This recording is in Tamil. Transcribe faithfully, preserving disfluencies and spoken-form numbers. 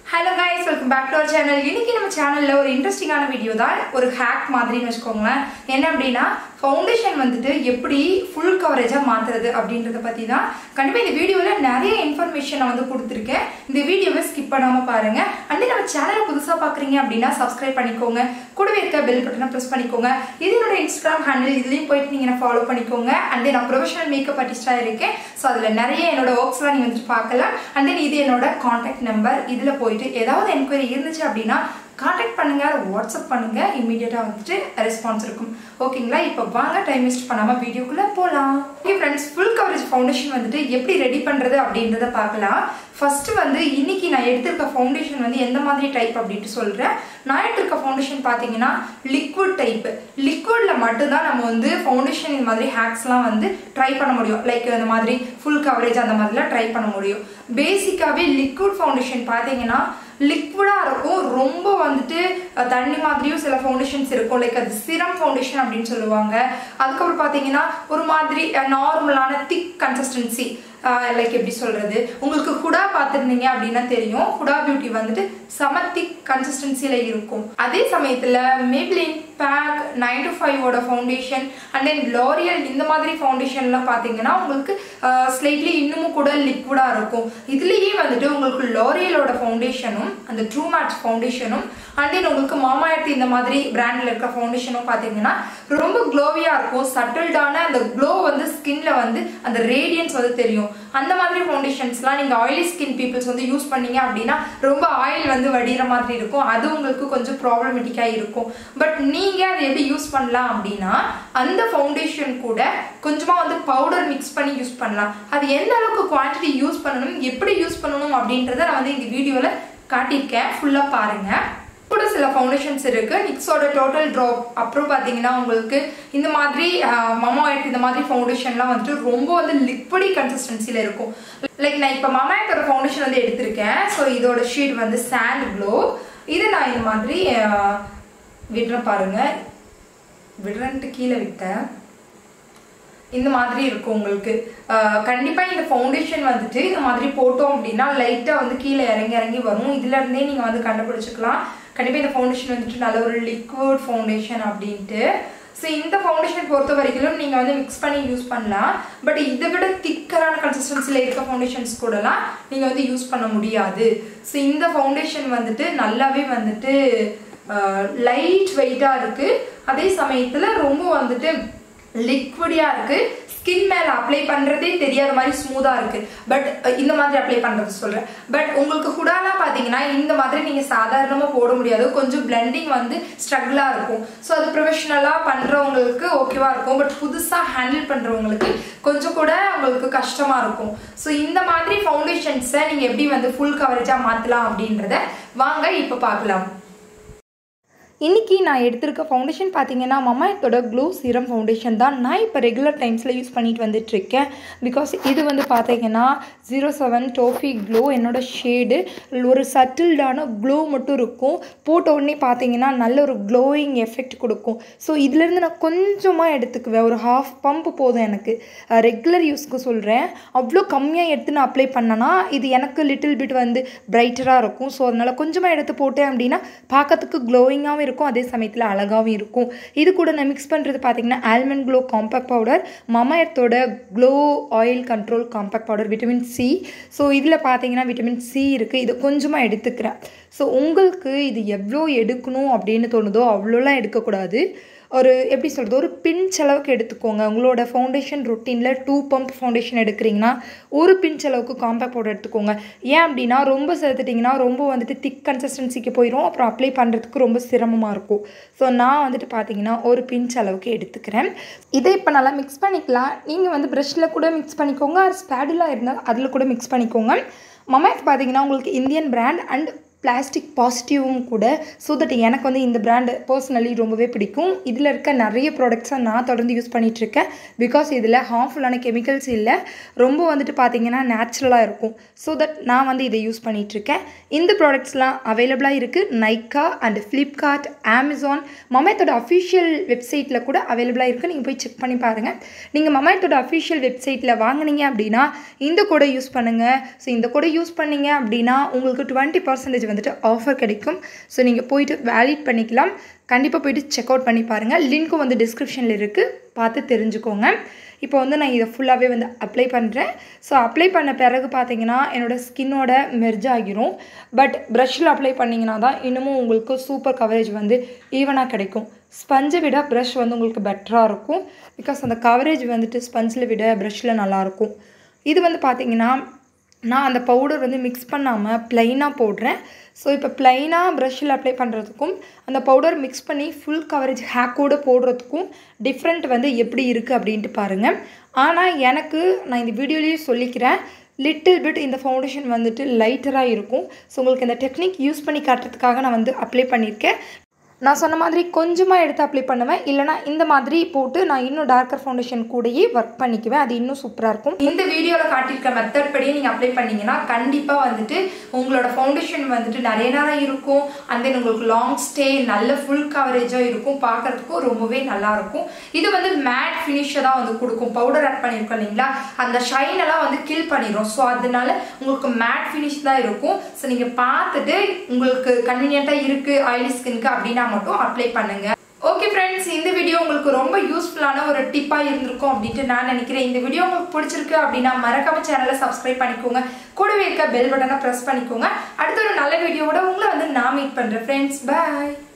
Hello guys, welcome back to our channel. இன்னைக்கு நம்ம சேனல்ல ஒரு இன்ட்ரஸ்டிங்கான வீடியோ தான், ஒரு ஹேக் மாதிரின்னு வெச்சுக்கோங்களேன். என்ன அப்படினா ஃபவுண்டேஷன் வந்துட்டு எப்படி ফুল கவரேஜா மாத்துறது அப்படின்றத பத்தி தான் கண்டிப்பா இந்த வீடியோல நிறைய இன்ஃபர்மேஷன் நான் வந்து கொடுத்திருக்கேன். இந்த வீடியோவை ஸ்கிப் பண்ணாம பாருங்க. அண்ட் நம்ம சேனலை புதுசா பாக்குறீங்க அப்படினா Subscribe பண்ணிக்கோங்க. கூடவே இருக்க பெல் பட்டனை பிரஸ் பண்ணிக்கோங்க. இது என்னோட Instagram ஹேண்டில், இதுலயும் போய் நீங்க ஃபாலோ பண்ணிக்கோங்க. அண்ட் நான் ப்ரொஃபஷனல் மேக்கப் ஆர்டிஸ்டா இருக்கேன். சோ அதுல நிறைய என்னோட வர்க்ஸ்லாம் நீங்க வந்து பார்க்கலாம். அண்ட் தென் இது என்னோட கான்டாக்ட் நம்பர். இதுல போய் ஏதாவது என்கொயரி இருந்துச்சு அப்படினா கான்டாக்ட் பண்ணுங்க, வாட்ஸ்அப் பண்ணுங்க, இமிடியேட்டா வந்துட்டு ரெஸ்பான்ஸ் இருக்கும். ஓகேங்களா? இப்போ வாங்க டைம் வேஸ்ட் பண்ணாம வீடியோக்குள்ள போலாம். Okay friends, full coverage foundation வந்துட்டு எப்படி ரெடி பண்றது அப்படின்றத பார்க்கலாம். ஃபர்ஸ்ட் வந்து இன்னைக்கு நான் எடுத்துக்க ஃபவுண்டேஷன் வந்து எந்த மாதிரி டைப் அப்படினு சொல்றேன். நான் எடுத்துக்க ஃபவுண்டேஷன் பாத்தீங்கன்னா லிக்விட் டைப். லிக்விட்ல மட்டும் தான் நம்ம வந்து ஃபவுண்டேஷன் இந்த மாதிரி ஹேக்ஸ்லாம் வந்து ட்ரை பண்ண முடியும். லைக் இந்த மாதிரி ফুল கவரேஜ் அந்த மாதிரிலாம் ட்ரை பண்ண முடியும். பேசிக்காவே லிக்விட் ஃபவுண்டேஷன் பாத்தீங்கன்னா லிக்விடா இருக்கும். ரொம்ப வந்துட்டு தண்ணி மாதிரியும் சில ஃபவுண்டேஷன்ஸ் இருக்கும். லைக் அது சிரம் ஃபவுண்டேஷன் அப்படின்னு சொல்லுவாங்க. அதுக்கப்புறம் பாத்தீங்கன்னா ஒரு மாதிரி நார்மலான திக் கன்சிஸ்டன்சி, லைக் எப்படி சொல்றது, உங்களுக்கு ஹுடா பார்த்துருந்தீங்க அப்படின்னா தெரியும். ஹுடா பியூட்டி வந்துட்டு செம திக் கன்சிஸ்டன்சியில இருக்கும். அதே சமயத்துல மேப்ளின், பேக், நைன் டு ஃபைவ் ஓட ஃபவுண்டேஷன் அண்ட் தென் லோரியல் இந்த மாதிரி ஃபவுண்டேஷன்லாம் பார்த்தீங்கன்னா உங்களுக்கு ஸ்லைட்லி இன்னமும் கூட லிக்விடா இருக்கும். இதுலேயே வந்துட்டு உங்களுக்கு லோரியலோட ஃபவுண்டேஷனும் அந்த ட்ரூ மேட்ச் ஃபவுண்டேஷனும் அண்ட் தென் உங்களுக்கு மாமா எர்த் இந்த மாதிரி பிராண்ட்ல இருக்க ஃபவுண்டேஷனும் பார்த்தீங்கன்னா ரொம்ப க்ளோவியா இருக்கும். சட்டில்டான அந்த க்ளோ வந்து ஸ்கின்ல வந்து அந்த ரேடியன்ஸ் வந்து தெரியும். அந்த மாதிரி ஃபவுண்டேஷன்ஸ்லாம் நீங்க ஆயிலி ஸ்கின் பீப்புள்ஸ் வந்து யூஸ் பண்ணீங்க அப்படின்னா ரொம்ப ஆயில் வந்து வடிகிற மாதிரி இருக்கும். அது உங்களுக்கு கொஞ்சம் ப்ராப்ளமேட்டிக்கா இருக்கும். பட் நீங்க அதை எப்படி யூஸ் பண்ணலாம் அப்படின்னா அந்த ஃபவுண்டேஷன் கூட கொஞ்சமா வந்து பவுடர் மிக்ஸ் பண்ணி யூஸ் பண்ணலாம். அது எந்த அளவுக்கு குவான்டிட்டி யூஸ் பண்ணணும், எப்படி யூஸ் பண்ணணும் அப்படின்றத நான் வந்து இந்த வீடியோல காட்டியிருக்கேன். ஃபுல்லா பாருங்க. கூட சில ஃபவுண்டேஷன்ஸ் இருக்கு. நிக்ஸோட டோட்டல் ட்ராப், அப்புறம் பாத்தீங்கன்னா உங்களுக்கு இந்த மாதிரி மாமா எர்த் இந்த மாதிரி ஃபவுண்டேஷன்லாம் வந்துட்டு ரொம்ப வந்து லிக்விடி கன்சிஸ்டன்சில இருக்கும். லைக் நான் இப்போ மாமா எர்த்தோட ஃபவுண்டேஷன் வந்து எடுத்திருக்கேன். ஸோ இதோட ஷேட் வந்து சாண்ட் க்ளோ. இது நான் இந்த மாதிரி விடுறேன் பாருங்க. விடுறன்ட்டு கீழே விட்டேன். இந்த மாதிரி இருக்கும் உங்களுக்கு. கண்டிப்பா இந்த ஃபவுண்டேஷன் வந்துட்டு இந்த மாதிரி போட்டோம் அப்படின்னா லைட்டா வந்து கீழே இறங்கி இறங்கி வரும். இதுல இருந்தே நீங்க வந்து கண்டுபிடிச்சிக்கலாம் கண்டிப்பா இந்த ஃபவுண்டேஷன் வந்துட்டு நல்ல ஒரு லிக்விட் ஃபவுண்டேஷன் அப்படின்ட்டு. ஸோ இந்த ஃபவுண்டேஷன் பொறுத்த வரைக்கும் நீங்க வந்து மிக்ஸ் பண்ணி யூஸ் பண்ணலாம். பட் இதை விட திக்கரான கன்சிஸ்டன்சில இருக்க ஃபவுண்டேஷன்ஸ் கூடலாம் நீங்க வந்து யூஸ் பண்ண முடியாது. ஸோ இந்த ஃபவுண்டேஷன் வந்துட்டு நல்லாவே வந்துட்டு லைட் வெயிட்டா இருக்கு. அதே சமயத்துல ரொம்ப வந்துட்டு லிக்விடியா இருக்கு. ஸ்கின் மேல அப்ளை பண்றதே தெரியாத மாதிரி ஸ்மூதா இருக்கு. பட் இந்த மாதிரி அப்ளை பண்றது சொல்றேன். பட் உங்களுக்கு ஹுடாலாம் பாத்தீங்கன்னா இந்த மாதிரி நீங்க சாதாரணமா போட முடியாது. கொஞ்சம் பிளெண்டிங் வந்து ஸ்ட்ரகிளா இருக்கும். ஸோ அது ப்ரொஃபஷனலா பண்றவங்களுக்கு ஓகேவா இருக்கும். பட் புதுசா ஹேண்டில் பண்றவங்களுக்கு கொஞ்சம் கூட உங்களுக்கு கஷ்டமா இருக்கும். ஸோ இந்த மாதிரி ஃபவுண்டேஷன்ஸை நீங்க எப்படி வந்து ஃபுல் கவரேஜா மாத்தலாம் அப்படின்றத வாங்க இப்ப பார்க்கலாம். இன்றைக்கி நான் எடுத்திருக்க ஃபவுண்டேஷன் பார்த்தீங்கன்னா மாமா எர்த்தோட க்ளோ சீரம் ஃபவுண்டேஷன் தான். நான் இப்போ ரெகுலர் டைம்ஸில் யூஸ் பண்ணிட்டு வந்துட்டுருக்கேன். பிகாஸ் இது வந்து பார்த்தீங்கன்னா ஜீரோ செவன் டோஃபி க்ளோ என்னோடய ஷேடு. ஒரு சட்டில்டான க்ளோ மட்டும் இருக்கும். போட்ட உடனே பார்த்தீங்கன்னா நல்ல ஒரு க்ளோயிங் எஃபெக்ட் கொடுக்கும். ஸோ இதுலேருந்து நான் கொஞ்சமாக எடுத்துக்குவேன். ஒரு ஹாஃப் பம்ப் போதும் எனக்கு. ரெகுலர் யூஸ்க்கு சொல்கிறேன். அவ்வளோ கம்மியாக எடுத்து நான் அப்ளை பண்ணேன்னா இது எனக்கு லிட்டில் பிட் வந்து பிரைட்டராக இருக்கும். ஸோ அதனால் கொஞ்சமாக எடுத்து போட்டேன் அப்படின்னா பார்க்கறதுக்கு க்ளோயிங்காகவும் இருக்கும். அதே சமயத்தில் அழகாகவும் இருக்கும். இது கூட நான் மிக்ஸ் பண்ணுறது பார்த்தீங்கன்னா ஆல்மண்ட் க்ளோ காம்பேக்ட் பவுடர், மாமா எர்த்தோட glow oil control compact powder, vitamin C. So இதில் பார்த்தீங்கன்னா விட்டமின் சி இருக்குது. இது கொஞ்சமாக எடுத்துக்கிறேன். ஸோ உங்களுக்கு இது எவ்வளோ எடுக்கணும் அப்படின்னு தோணுதோ அவ்வளோலாம் எடுக்கக்கூடாது. ஒரு எப்படி சொல்கிறது, ஒரு பிஞ்ச் அளவுக்கு எடுத்துக்கோங்க. உங்களோட ஃபவுண்டேஷன் ரொட்டீனில் டூ பம்ப் ஃபவுண்டேஷன் எடுக்கிறீங்கன்னா ஒரு பிஞ்ச் அளவுக்கு காம்பேக்ட் பவுடர் எடுத்துக்கோங்க. ஏன் அப்படின்னா ரொம்ப சேர்த்துட்டிங்கன்னா ரொம்ப வந்துட்டு திக் கன்சிஸ்டன்சிக்கு போயிடும். அப்புறம் அப்ளை பண்ணுறதுக்கு ரொம்ப சிரமமாக இருக்கும். ஸோ நான் வந்துட்டு பார்த்தீங்கன்னா ஒரு பிஞ்ச் அளவுக்கு எடுத்துக்கிறேன். இதை இப்போ நல்லா மிக்ஸ் பண்ணிக்கலாம். நீங்கள் வந்து ப்ரஷில் கூட மிக்ஸ் பண்ணிக்கோங்க. ஸ்பேடுலா இருந்தால் அதில் கூட மிக்ஸ் பண்ணிக்கோங்க. மாமா எர்த் பார்த்தீங்கன்னா உங்களுக்கு இந்தியன் பிராண்ட் அண்ட் பிளாஸ்டிக் பாசிட்டிவும் கூட. ஸோ தட் எனக்கு வந்து இந்த பிராண்டு பர்சனலி ரொம்பவே பிடிக்கும். இதில் இருக்க நிறைய ப்ராடக்ட்ஸை நான் தொடர்ந்து யூஸ் பண்ணிகிட்ருக்கேன். பிகாஸ் இதில் ஹார்ம்ஃபுல்லான கெமிக்கல்ஸ் இல்லை, ரொம்ப வந்துட்டு பார்த்திங்கன்னா நேச்சுரலாக இருக்கும். ஸோ தட் நான் வந்து இதை யூஸ் பண்ணிகிட்ருக்கேன். இந்த ப்ராடக்ட்ஸ்லாம் அவைலபிளாக இருக்குது. நைக்கா அண்ட் ஃப்ளிப்கார்ட், அமேசான், மாமா எர்த்தோட அஃபிஷியல் வெப்சைட்டில் கூட அவைலபிளாக இருக்குது. நீங்கள் போய் செக் பண்ணி பாருங்கள். நீங்கள் மாமா எர்த்தோட அஃபிஷியல் வெப்சைட்டில் வாங்கினீங்க அப்படின்னா இந்த கோடை யூஸ் பண்ணுங்கள். ஸோ இந்த கோடை யூஸ் பண்ணிங்க அப்படின்னா உங்களுக்கு டுவெண்ட்டி பர்சன்டேஜ் வந்துட்டு ஆஃபர் கிடைக்கும். ஸோ நீங்கள் போயிட்டு வேலிட் பண்ணிக்கலாம். கண்டிப்பாக போயிட்டு செக் அவுட் பண்ணி பாருங்கள். லிங்க்கும் வந்து டிஸ்கிரிப்ஷனில் இருக்குது, பார்த்து தெரிஞ்சுக்கோங்க. இப்போ வந்து நான் இதை ஃபுல்லாகவே வந்து அப்ளை பண்ணுறேன். ஸோ அப்ளை பண்ண பிறகு பார்த்தீங்கன்னா என்னோடய ஸ்கின்னோட மெர்ஜ் ஆகிரும். பட் ப்ரஷ்ஷில் அப்ளை பண்ணிங்கன்னா தான் இன்னமும் உங்களுக்கு சூப்பர் கவரேஜ் வந்து ஈவனாக கிடைக்கும். ஸ்பஞ்சை விட ப்ரஷ் வந்து உங்களுக்கு பெட்டராக இருக்கும். பிகாஸ் அந்த கவரேஜ் வந்துட்டு ஸ்பஞ்சில் விட ப்ரஷ்ஷில் நல்லாயிருக்கும். இது வந்து பார்த்திங்கன்னா நான் அந்த பவுடர் வந்து மிக்ஸ் பண்ணாமல் ப்ளைனாக போடுறேன். ஸோ இப்போ ப்ளைனாக ப்ரஷ்ஷில் அப்ளை பண்ணுறதுக்கும் அந்த பவுடர் மிக்ஸ் பண்ணி ஃபுல் கவரேஜ் ஹேக்கோடு போடுறதுக்கும் டிஃப்ரெண்ட் வந்து எப்படி இருக்குது அப்படின்ட்டு பாருங்கள். ஆனால் எனக்கு நான் இந்த வீடியோலேயே சொல்லிக்கிறேன், லிட்டில் பிட் இந்த ஃபவுண்டேஷன் வந்துட்டு லைட்டராக இருக்கும். ஸோ உங்களுக்கு இந்த டெக்னிக் யூஸ் பண்ணி காட்டுறதுக்காக நான் வந்து அப்ளை பண்ணியிருக்கேன். நான் சொன்ன மாதிரி கொஞ்சமாக எடுத்து அப்ளை பண்ணுவேன், இல்லைனா இந்த மாதிரி போட்டு நான் இன்னும் டார்க்கர் ஃபவுண்டேஷன் கூடயே ஒர்க் பண்ணிக்குவேன். அது இன்னும் சூப்பராக இருக்கும். இந்த வீடியோவில் காட்டியிருக்க மெத்தட் படியே நீங்கள் அப்ளை பண்ணிங்கன்னா கண்டிப்பாக வந்துட்டு உங்களோட ஃபவுண்டேஷன் வந்துட்டு நிறைய நேரம் இருக்கும். அண்ட் தென் உங்களுக்கு லாங் ஸ்டே, நல்ல ஃபுல் கவரேஜாக இருக்கும், பார்க்குறதுக்கும் ரொம்பவே நல்லாயிருக்கும். இது வந்து மேட் ஃபினிஷை தான் வந்து கொடுக்கும். பவுடர் ஆட் பண்ணியிருக்கோம் இல்லைங்களா, அந்த ஷைனெல்லாம் வந்து கில் பண்ணிடும். ஸோ அதனால உங்களுக்கு மேட் ஃபினிஷ் தான் இருக்கும். ஸோ நீங்கள் பார்த்துட்டு உங்களுக்கு கன்வீனியண்ட்டாக இருக்குது ஆயிலி ஸ்கின்க்கு அப்படின்னா மட்டும் அப்ளை பண்ணுங்க. ஓகே ஃப்ரெண்ட்ஸ், இந்த வீடியோ உங்களுக்கு ரொம்ப யூஸ்ஃபுல்லான ஒரு டிப்பாக இருந்திருக்கும் அப்படின்ட்டு நான் நினைக்கிறேன். இந்த வீடியோ உங்களுக்கு பிடிச்சிருக்கு அப்படின்னா மறக்காம சேனலை சப்ஸ்கிரைப் பண்ணிக்கோங்க, கூடவே இருக்க பெல் பட்டனை ப்ரெஸ் பண்ணிக்கோங்க. அடுத்த ஒரு நல்ல வீடியோவோட உங்களை வந்து நான் மீட் பண்ணுறேன் ஃப்ரெண்ட்ஸ். பாய்.